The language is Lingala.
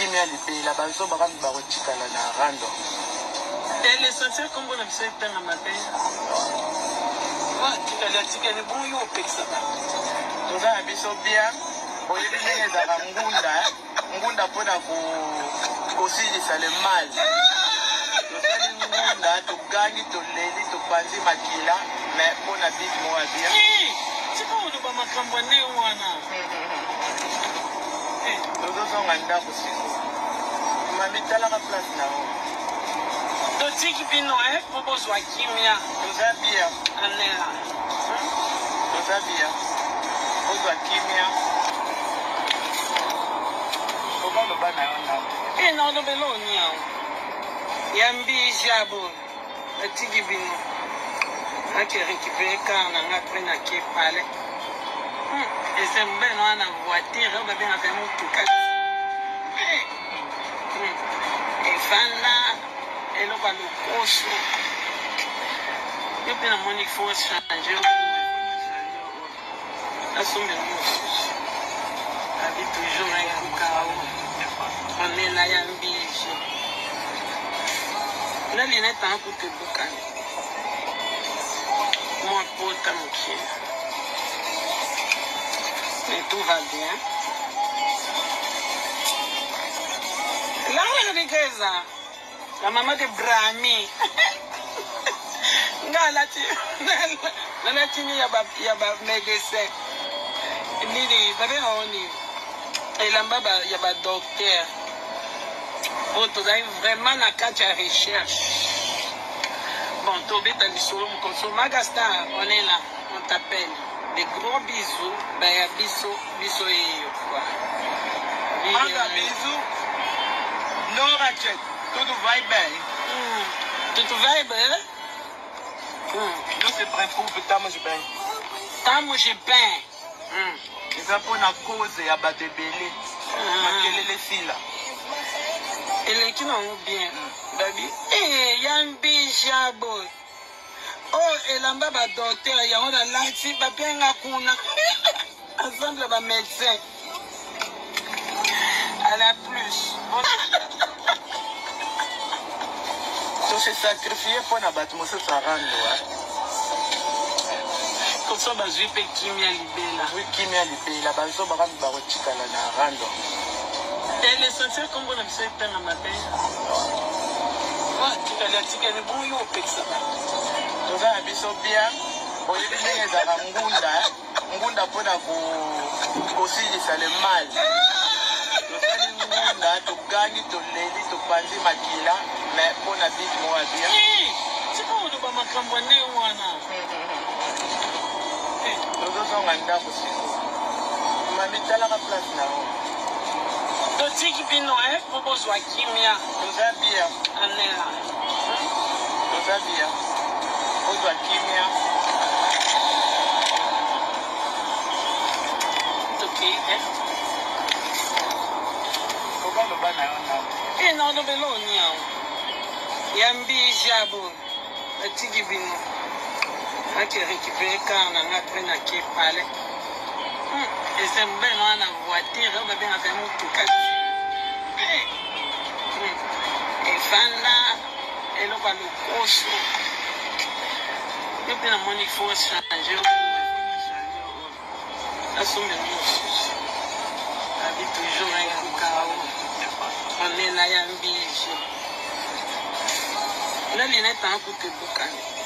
kimia libela bazo bakambi bakotikala na Rando. Et l'essentiel comme on a fait un matin. Tu as bon yo peksa. Nous avons biso bien. Oyebi ndenge ezaka ngunda mpona kosilisa le mal. Tosali ngunda togangi toleli topanzi makila mais mpona bit moya bien. Tika oloba makambo ne wana. Tozozonga ndako siko. Mami talaka place na o. Totiki bino po bozwa kimia. Toza bien. Anela. Toza bien. Bozwa kimia. Obaloba na yo na. Na olobela oniao. Yambi jabo. Totiki bino. Ake récupérer quand on a pris na qui parler. Et c'est bien on a voiture, on va bien avec mon tout cas. Et fanda et le va le coche. Et puis mon il faut changer. Assumer nous. Avec toujours un chaos. On est là yambi. Là il est temps pour te boucan. Mon pote à mon pied. Mais tout va bien. La Rodriguese, la maman de Brahmi. La tini yaba médecin. Nini, babe oni. Et là baba yaba docteur. Bon, tu as vraiment la carte à recherche. Bon, Tobé, t'as dit sur mon console. Magasta, on est là, on t'appelle. Des gros bisous, ben bisous et quoi. Manga bisous. Non, Rachel, tout va bien. Tout va bien? Nous, c'est prêt pour que t'as mangé bien. T'as mangé bien. C'est pour la cause et abattre belé. Makila les filles là. Et les qui n'ont bien. Baby. Eh, yambi jabo. Oh, et là bas docteur, il y a un lati, papier n'a kuna. Ensemble ba médecin. À la plus. Tu se sacrifier pour na battre monsieur Rando. Comme ça, je vais kimia libela. Oui, kimia libela. Bazo bakambi bakotikala na Rando. Et l'essentiel comme on a fait un matin. Tu as bon yo peksa. Toza biso bien. Oyebi ndenge ezaka ngunda mpona kosilisa le mal. Tosali ngunda togangi toleli topanzi makila mais mpona bit moya bien. Tika oloba makambo ne wana. Tozozonga ndako siko. Mami talaka place na o. Totiki bino po bozwa kimia. Toza bien. Anela. Toza bien. Bozwa kimia. Obaloba na yo na. Na olobela oniao. Yambi jabo. Totiki bino. Ake récupérer quand on a pris na qui parler. Et c'est bien on a voiture, on va bien avec mon tout cas. Et fanda et le va le coche. Et puis mon il faut changer. Assumer nous. Avec toujours un chaos. On est là yambi. Là il est temps pour te boucan.